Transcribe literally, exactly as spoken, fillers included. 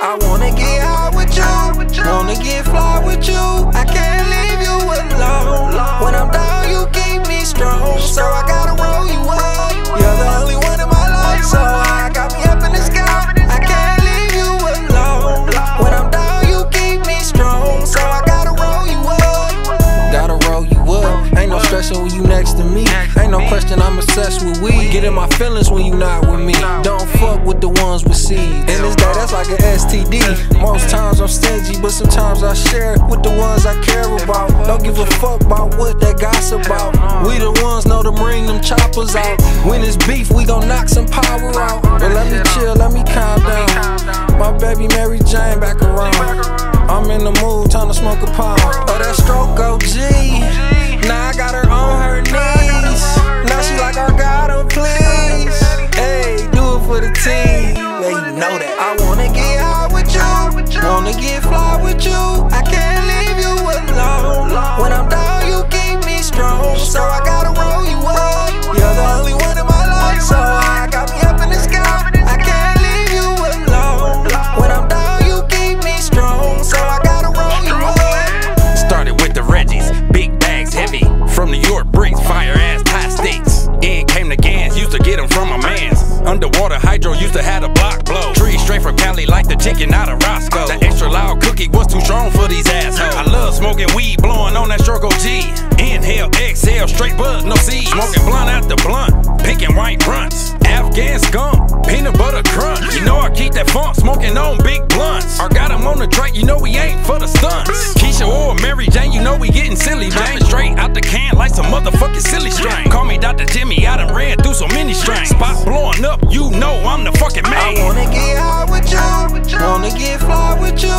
I wanna get high with you, wanna get fly with you. I can't leave you alone. When I'm down, you keep me strong, so I gotta roll you up. You're the only one in my life, so I got me up in the sky. I can't leave you alone. When I'm down, you keep me strong, so I gotta roll you up. Gotta roll you up. Ain't no stressing when you next to me. Ain't no question I'm obsessed with weed. Get in my feelings when you not with me. Don't fuck with the ones with seeds. In this day, that's like an S T D. Most times I'm stingy, but sometimes I share with the ones I care about. Don't give a fuck about what they gossip about. We the ones know to bring them choppers out. When it's beef, we gon' knock some power out. But let me chill, let me calm down. My baby Mary Jane back around. I'm in the mood, time to smoke a pound. Oh, that stroke O G. Now I got her on her knees. Now she like, I got her, please. Hey, do it for the team. Yeah, you know that. I wanna get high with you, wanna get fly with you. I can't leave you alone. When I'm down, you keep me strong, so I gotta roll you up. You're the only one in my life, so I got me up in the sky. I can't leave you alone. When I'm down, you keep me strong, so I gotta roll you up. Started with the Reggies, big bags heavy. From New York bricks, fire ass tie sticks. In came the Gans, used to get them from my mans. Underwater hydro used to have a block blow. Trees straight from Cali like the chicken out of Roscoe. The extra loud cookie was too strong for these assholes. I love smoking weed, blowing on that stroke O G. Inhale, exhale, straight buzz, no seeds. Smoking blunt after blunt, pink and white runts. Afghan skunk, peanut butter crunch. You know I keep that funk, smoking on big blunts. I got them on the track, you know we ain't for the stunts. Keisha or Mary Jane, you know we getting silly. Jane straight out the can like some motherfucking silly strain. Call me Doctor Jimmy, I done ran through so many strains. Spot blowing up, you know I'm the fucking man. I wanna get high with you, wanna get fly with you.